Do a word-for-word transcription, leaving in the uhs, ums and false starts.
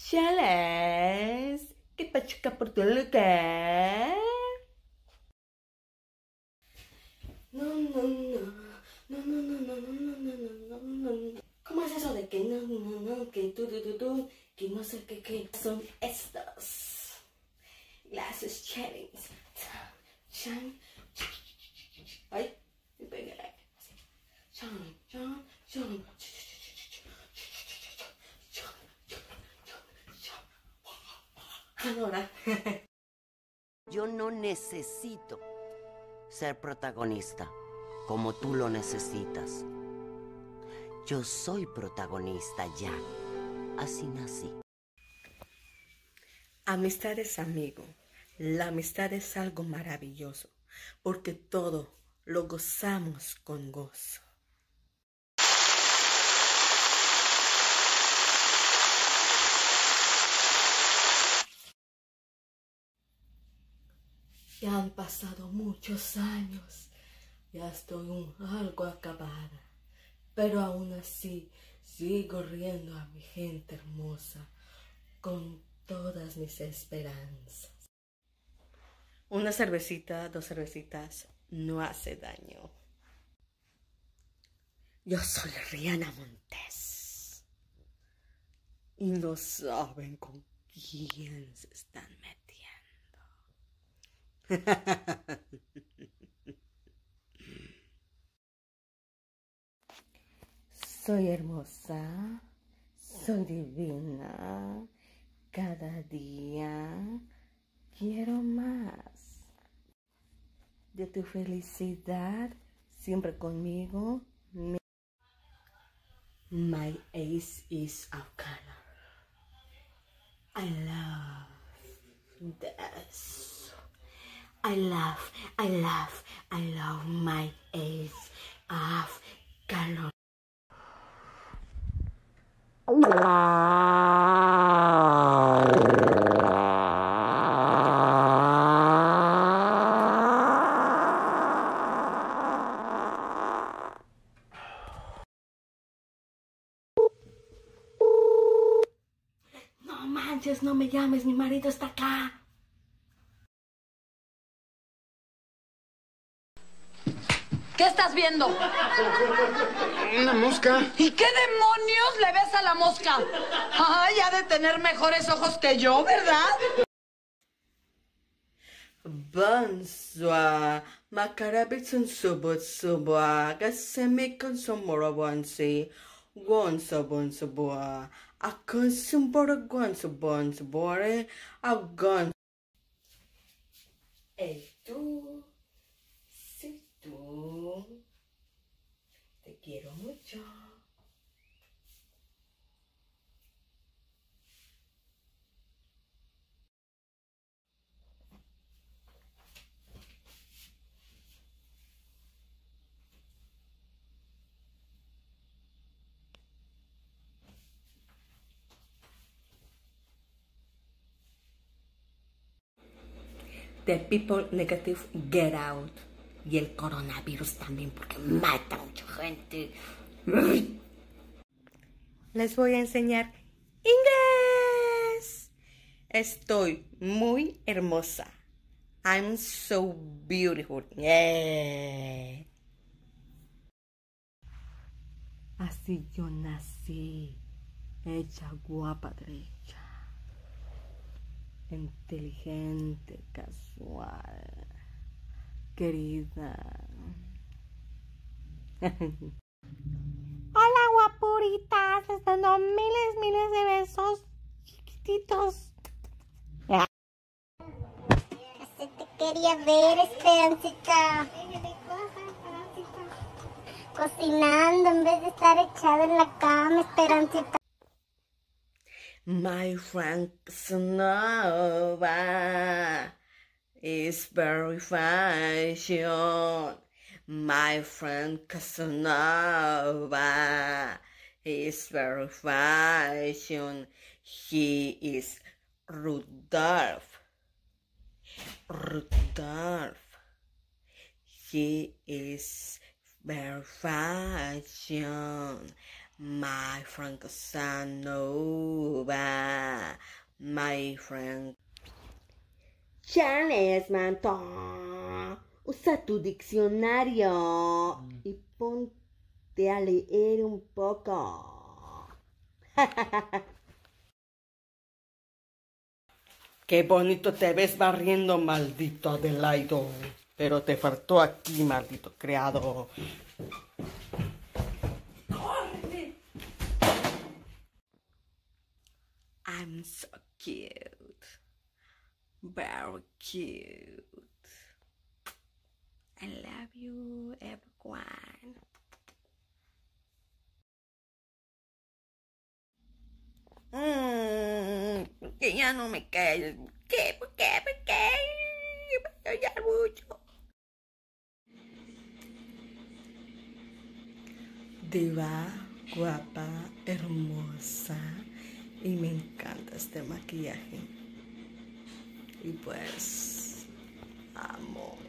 Chales, ¿qué pachuca por tu lugar? No, no, no, no, no, no, no, no, no, no, no, no. ¿Cómo es eso de que no, no, no, que tú, tú, tú, tú, que no sé qué, qué son estos? Glasses challenge. Chan, ay, me pegué. Chan, chan, chan. Ahora. Yo no necesito ser protagonista como tú lo necesitas. Yo soy protagonista ya. Así nací. Amistad es amigo. La amistad es algo maravilloso, porque todo lo gozamos con gozo. Ya han pasado muchos años, ya estoy un algo acabada, pero aún así sigo riendo a mi gente hermosa con todas mis esperanzas. Una cervecita, dos cervecitas, no hace daño. Yo soy Rihanna Montes y no saben con quién se están metiendo. Soy hermosa, soy divina, cada día quiero más de tu felicidad, siempre conmigo. My ace is of color. I love this. I love, I love, I love my ace of color. No manches, no me llames, mi marido está acá. ¿Qué estás viendo? Una mosca. ¿Y qué demonios le ves a la mosca? Ay, ha de tener mejores ojos que yo, ¿verdad? Bonsoir, makarabitsun subot subwa, gasemi consumora bonsi, gonsa bonsabua, a consumbora gonsa bonsabore, a gon. Hey, tú, sí, tú, te quiero mucho. The people negative get out. Y el coronavirus también, porque mata a mucha gente. Les voy a enseñar inglés. Estoy muy hermosa. I'm so beautiful. Yeah. Así yo nací, hecha guapa derecha. Inteligente, casual, querida. Hola, guapuritas. Les dando miles, miles de besos chiquititos. Se te quería ver, Esperancita. Cocinando en vez de estar echada en la cama, Esperancita. My friend Casanova is very fashion. My friend Casanova is very fashion. He is Rudolph. Rudolph. He is very fashion. My friend Casanova my friend. Charles Manton, usa tu diccionario y ponte a leer un poco. Qué bonito te ves barriendo, maldito Adelaido. Pero te faltó aquí, maldito criado. ¡Corre! I'm so cute. Very cute. I love you, everyone. Mm, que ya no me caes. ¿Qué? ¿Por qué? ¿Por qué? Me voy a odiar mucho. Diva, guapa, hermosa. Y me encanta este maquillaje. Y pues, amo.